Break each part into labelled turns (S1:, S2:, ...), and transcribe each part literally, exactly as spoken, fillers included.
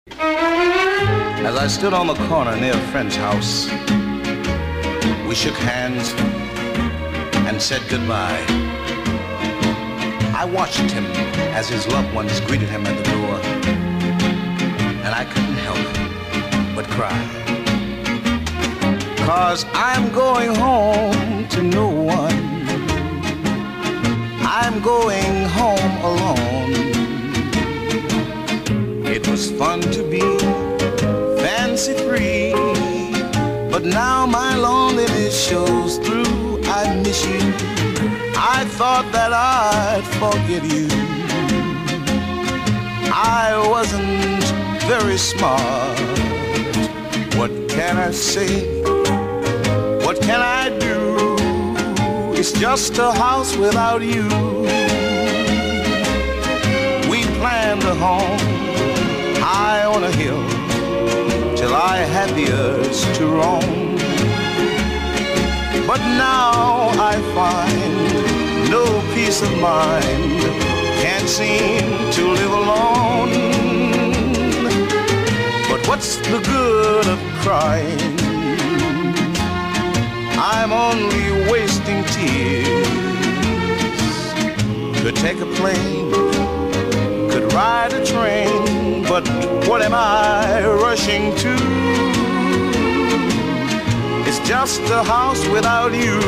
S1: As I stood on the corner near a friend's house, we shook hands and said goodbye. I watched him as his loved ones greeted him at the door, and I couldn't help but cry. 'Cause I'm going home to no one. I'm going home alone. It was fun to be fancy free, but now my loneliness shows through. I miss you. I thought that I'd forget you. I wasn't very smart. What can I say? What can I do? It's just a house without you. We planned a home high on a hill till I had the urge to roam. But now I find no peace of mind, can't seem to live alone. But what's the good of crying? I'm only wasting tears. Could take a plane, could ride a train, but what am I rushing to? It's just a house without you.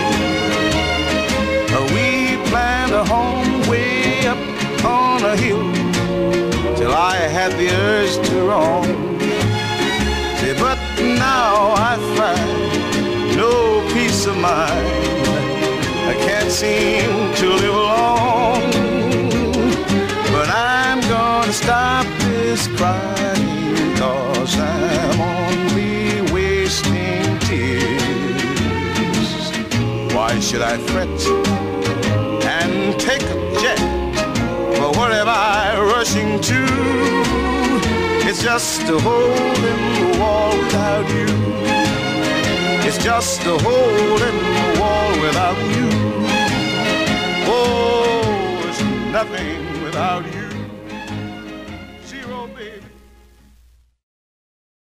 S1: We planned a home way up on a hill till I had the urge to roam. Say, but now I find no peace of mind. I can't seem to live alone. But I'm gonna stop this crying, 'cause I'm only wasting tears. Why should I fret and take a jet? But what am I rushing to? It's just a hole in the wall without you. It's just a hole in the wall without you. Oh, it's nothing without you.